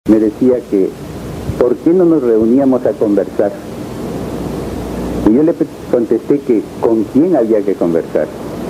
Me decía que ¿por qué no nos reuníamos a conversar? Y yo le contesté que ¿con quién había que conversar?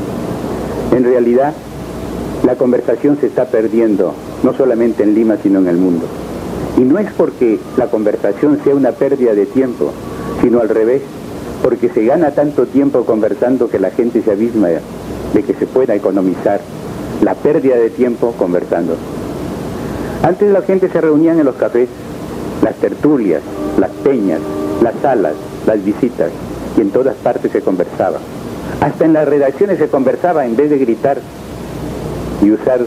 En realidad, la conversación se está perdiendo, no solamente en Lima, sino en el mundo. Y no es porque la conversación sea una pérdida de tiempo, sino al revés, porque se gana tanto tiempo conversando que la gente se abisma de que se pueda economizar la pérdida de tiempo conversando. Antes la gente se reunía en los cafés, las tertulias, las peñas, las salas, las visitas, y en todas partes se conversaba. Hasta en las redacciones se conversaba en vez de gritar y usar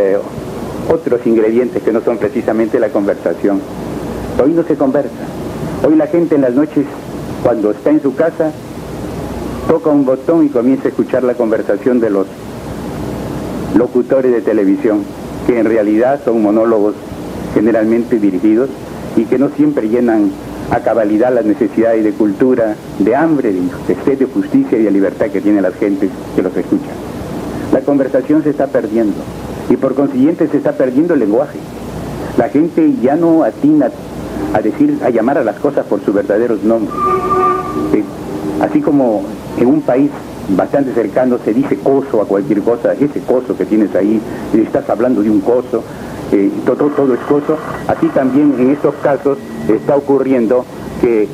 otros ingredientes que no son precisamente la conversación. Hoy no se conversa. Hoy la gente en las noches, cuando está en su casa, toca un botón y comienza a escuchar la conversación de los locutores de televisión, que en realidad son monólogos generalmente dirigidos y que no siempre llenan a cabalidad las necesidades de cultura, de hambre, de sed de justicia y de libertad que tienen las gentes que los escuchan. La conversación se está perdiendo y por consiguiente se está perdiendo el lenguaje. La gente ya no atina a llamar a las cosas por sus verdaderos nombres. Así como en un país bastante cercano se dice coso a cualquier cosa, ese coso que tienes ahí, y estás hablando de un coso, todo es coso. Así también en estos casos está ocurriendo que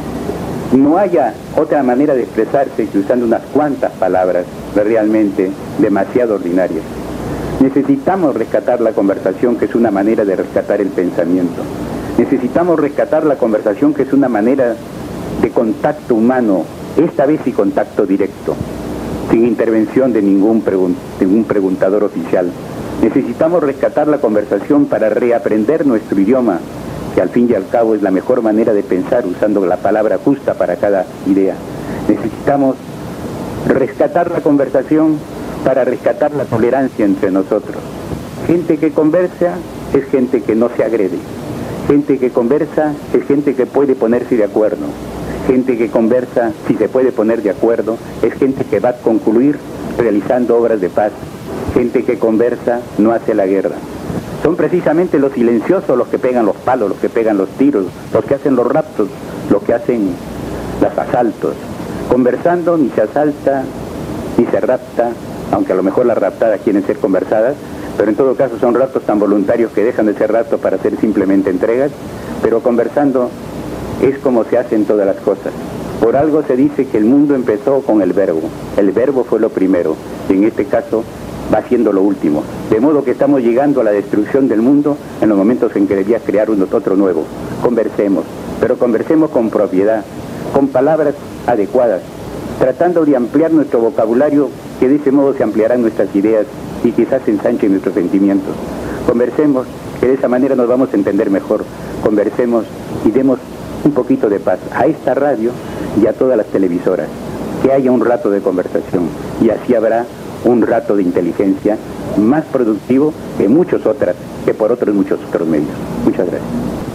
no haya otra manera de expresarse que usando unas cuantas palabras realmente demasiado ordinarias. Necesitamos rescatar la conversación, que es una manera de rescatar el pensamiento. Necesitamos rescatar la conversación, que es una manera de contacto humano, esta vez sí contacto directo, sin intervención de ningún preguntador oficial. Necesitamos rescatar la conversación para reaprender nuestro idioma, que al fin y al cabo es la mejor manera de pensar, usando la palabra justa para cada idea. Necesitamos rescatar la conversación para rescatar la tolerancia entre nosotros. Gente que conversa es gente que no se agrede. Gente que conversa es gente que puede ponerse de acuerdo. Gente que conversa, si se puede poner de acuerdo, es gente que va a concluir realizando obras de paz. Gente que conversa no hace la guerra. Son precisamente los silenciosos los que pegan los palos, los que pegan los tiros, los que hacen los raptos, los que hacen los asaltos. Conversando ni se asalta, ni se rapta, aunque a lo mejor las raptadas quieren ser conversadas, pero en todo caso son raptos tan voluntarios que dejan de ser raptos para hacer simplemente entregas, pero conversando es como se hacen todas las cosas. Por algo se dice que el mundo empezó con el verbo fue lo primero, y en este caso va siendo lo último, de modo que estamos llegando a la destrucción del mundo en los momentos en que debía crear otro nuevo. Conversemos, pero conversemos con propiedad, con palabras adecuadas, tratando de ampliar nuestro vocabulario, que de ese modo se ampliarán nuestras ideas y quizás se ensanchen nuestros sentimientos. Conversemos, que de esa manera nos vamos a entender mejor. Conversemos y demos un poquito de paz a esta radio y a todas las televisoras. Que haya un rato de conversación y así habrá un rato de inteligencia más productivo que por muchos otros medios. Muchas gracias.